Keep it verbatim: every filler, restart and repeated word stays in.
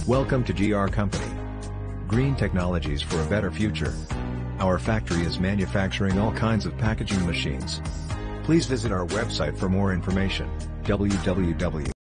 Welcome to G R Company. Green technologies for a better future. Our factory is manufacturing all kinds of packaging machines. Please visit our website for more information, w w w